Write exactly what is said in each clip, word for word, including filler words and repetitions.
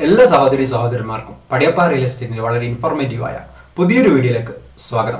എല്ലാ സഹോദരി സഹോദരന്മാർക്കും പടിയപ്പ റിയൽ എസ്റ്റേറ്റിന്റെ വളരെ ഇൻഫോർമേറ്റീവായ പുതിയൊരു വീഡിയോയിലേക്ക് സ്വാഗതം.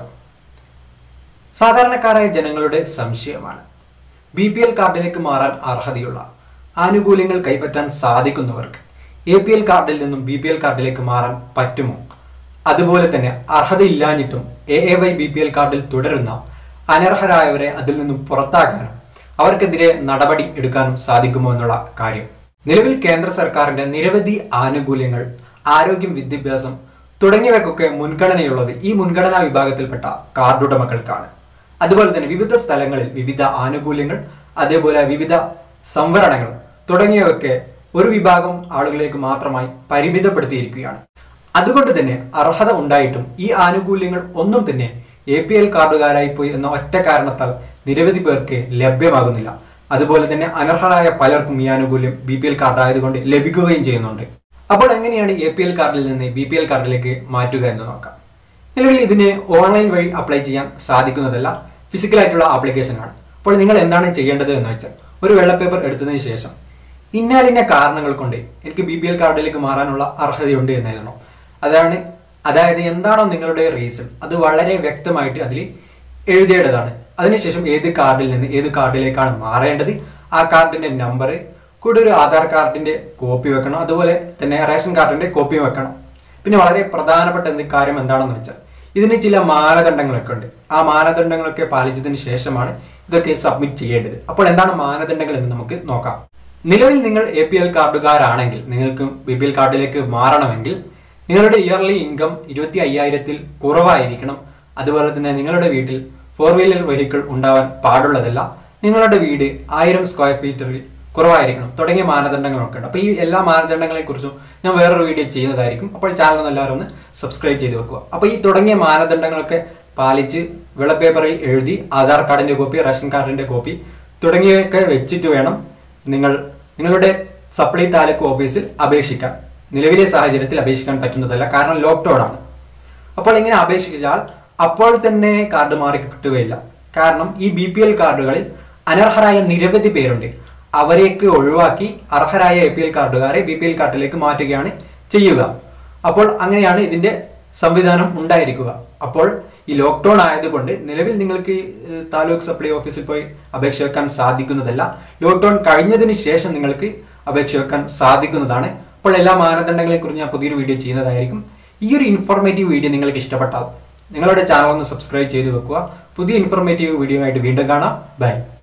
സാധാരണക്കാരായ ജനങ്ങളുടെ സംശയമാണ് ബി പി എൽ കാർഡിലേക്ക് മാറാൻ അർഹതയുള്ള ആനുകൂല്യങ്ങൾ കൈപ്പറ്റാൻ സാധിക്കുന്നവർക്ക് എ പി എൽ കാർഡിൽ നിന്നും ബി പി എൽ കാർഡിലേക്ക് മാറാൻ പറ്റുമോ? അതുപോലെ തന്നെ അർഹതയില്ലാഞ്ഞിട്ടും A A Y B P L കാർഡിൽ തുടരുന്ന അനർഹരായവരെ അതിൽ നിന്നും പുറത്താക്കാനും അവർക്കെതിരെ നടപടി എടുക്കാനും സാധിക്കുമോ എന്നുള്ള കാര്യം. നിലവിൽ കേന്ദ്ര സർക്കാരിന്റെ നിരവധി ആനുകൂല്യങ്ങൾ, ആരോഗ്യം, വിദ്യാഭ്യാസം തുടങ്ങിയവയ്ക്കൊക്കെ മുൻഗണനയുള്ളത് ഈ മുൻഗണനാ വിഭാഗത്തിൽപ്പെട്ട കാർഡുടമകൾക്കാണ്. അതുപോലെ തന്നെ വിവിധ സ്ഥലങ്ങളിൽ വിവിധ ആനുകൂല്യങ്ങൾ, അതേപോലെ വിവിധ സംവരണങ്ങൾ തുടങ്ങിയവയൊക്കെ ഒരു വിഭാഗം ആളുകളിലേക്ക് മാത്രമായി പരിമിതപ്പെടുത്തിയിരിക്കുകയാണ്. അതുകൊണ്ട് തന്നെ അർഹത ഉണ്ടായിട്ടും ഈ ആനുകൂല്യങ്ങൾ ഒന്നും തന്നെ എ പി എൽ കാർഡുകാരായി പോയി എന്ന ഒറ്റ കാരണത്താൽ നിരവധി പേർക്ക് ലഭ്യമാകുന്നില്ല. അതുപോലെ തന്നെ അനർഹരായ പലർക്കും ഈ ആനുകൂല്യം ബി പി എൽ കാർഡ് ആയതുകൊണ്ട് ലഭിക്കുകയും ചെയ്യുന്നുണ്ട്. അപ്പോൾ എങ്ങനെയാണ് എ പി എൽ കാർഡിൽ നിന്ന് ബി പി എൽ കാർഡിലേക്ക് മാറ്റുക എന്ന് നോക്കാം. നിലവിൽ ഇതിന് ഓൺലൈൻ വഴി അപ്ലൈ ചെയ്യാൻ സാധിക്കുന്നതല്ല, ഫിസിക്കലായിട്ടുള്ള ആപ്ലിക്കേഷനാണ്. അപ്പോൾ നിങ്ങൾ എന്താണ് ചെയ്യേണ്ടത് എന്ന് വെച്ചാൽ, ഒരു വെള്ള പേപ്പർ എടുത്തതിന് ശേഷം ഇന്നാലിന്ന കാരണങ്ങൾ കൊണ്ട് എനിക്ക് ബി പി എൽ കാർഡിലേക്ക് മാറാനുള്ള അർഹതയുണ്ട് എന്നായിരുന്നു. അതാണ് അതായത് എന്താണോ നിങ്ങളുടെ റീസൺ അത് വളരെ വ്യക്തമായിട്ട് അതിൽ എഴുതേണ്ടതാണ്. അതിനുശേഷം ഏത് കാർഡിൽ നിന്ന് ഏത് കാർഡിലേക്കാണ് മാറേണ്ടത്, ആ കാർഡിന്റെ നമ്പർ, കൂടെ ഒരു ആധാർ കാർഡിന്റെ കോപ്പി വെക്കണം, അതുപോലെ തന്നെ റേഷൻ കാർഡിന്റെ കോപ്പി വെക്കണം. പിന്നെ വളരെ പ്രധാനപ്പെട്ട എന്ത് കാര്യം എന്താണെന്ന് വെച്ചാൽ, ഇതിന് ചില മാനദണ്ഡങ്ങളൊക്കെ ഉണ്ട്. ആ മാനദണ്ഡങ്ങളൊക്കെ പാലിച്ചതിന് ശേഷമാണ് ഇതൊക്കെ സബ്മിറ്റ് ചെയ്യേണ്ടത്. അപ്പോൾ എന്താണ് മാനദണ്ഡങ്ങൾ എന്ന് നമുക്ക് നോക്കാം. നിലവിൽ നിങ്ങൾ എ പി എൽ കാർഡുകാരാണെങ്കിൽ നിങ്ങൾക്ക് ബി പി എൽ കാർഡിലേക്ക് മാറണമെങ്കിൽ നിങ്ങളുടെ ഇയർലി ഇൻകം ഇരുപത്തി അയ്യായിരത്തിൽ കുറവായിരിക്കണം. അതുപോലെ തന്നെ നിങ്ങളുടെ വീട്ടിൽ ഫോർ വീലർ വെഹിക്കിൾ ഉണ്ടാവാൻ പാടുള്ളതല്ല, നിങ്ങളുടെ വീട് ആയിരം സ്ക്വയർ ഫീറ്ററിൽ കുറവായിരിക്കണം തുടങ്ങിയ മാനദണ്ഡങ്ങളൊക്കെ ഉണ്ട്. അപ്പോൾ ഈ എല്ലാ മാനദണ്ഡങ്ങളെ കുറിച്ചും ഞാൻ വേറൊരു വീഡിയോ ചെയ്യുന്നതായിരിക്കും. അപ്പോൾ ചാനൽ എല്ലാവരും ഒന്ന് സബ്സ്ക്രൈബ് ചെയ്ത് വെക്കുക. അപ്പോൾ ഈ തുടങ്ങിയ മാനദണ്ഡങ്ങളൊക്കെ പാലിച്ച് വെള്ളപ്പേപ്പറിൽ എഴുതി ആധാർ കാർഡിന്റെ കോപ്പി, റേഷൻ കാർഡിന്റെ കോപ്പി തുടങ്ങിയവയൊക്കെ വെച്ചിട്ട് വേണം നിങ്ങൾ നിങ്ങളുടെ സപ്ലൈ താലൂക്ക് ഓഫീസിൽ അപേക്ഷിക്കാൻ. നിലവിലെ സാഹചര്യത്തിൽ അപേക്ഷിക്കാൻ പറ്റുന്നതല്ല, കാരണം ലോക്ക്ഡൌൺ ആണ്. അപ്പോൾ ഇങ്ങനെ അപേക്ഷിച്ചാൽ അപ്പോൾ തന്നെ കാർഡ് മാറി കിട്ടുകയില്ല. കാരണം ഈ ബി പി എൽ കാർഡുകളിൽ അനർഹരായ നിരവധി പേരുണ്ട്. അവരെയൊക്കെ ഒഴിവാക്കി അർഹരായ എ പി എൽ കാർഡുകാരെ ബി പി എൽ കാർഡിലേക്ക് മാറ്റുകയാണ് ചെയ്യുക. അപ്പോൾ അങ്ങനെയാണ് ഇതിന്റെ സംവിധാനം ഉണ്ടായിരിക്കുക. അപ്പോൾ ഈ ലോക്ക്ഡൌൺ ആയതുകൊണ്ട് നിലവിൽ നിങ്ങൾക്ക് താലൂക്ക് സപ്ലൈ ഓഫീസിൽ പോയി അപേക്ഷ വെക്കാൻ സാധിക്കുന്നതല്ല. ലോക്ക്ഡൌൺ കഴിഞ്ഞതിന് ശേഷം നിങ്ങൾക്ക് അപേക്ഷ വെക്കാൻ സാധിക്കുന്നതാണ്. അപ്പോൾ എല്ലാ മാനദണ്ഡങ്ങളെ കുറിച്ച് ഞാൻ പുതിയൊരു വീഡിയോ ചെയ്യുന്നതായിരിക്കും. ഈ ഒരു ഇൻഫോർമേറ്റീവ് വീഡിയോ നിങ്ങൾക്ക് ഇഷ്ടപ്പെട്ടാൽ നിങ്ങളുടെ ചാനൽ ഒന്ന് സബ്സ്ക്രൈബ് ചെയ്ത് വെക്കുക. പുതിയ ഇൻഫോർമേറ്റീവ് വീഡിയോ ആയിട്ട് വീണ്ടും കാണാം. ബൈ.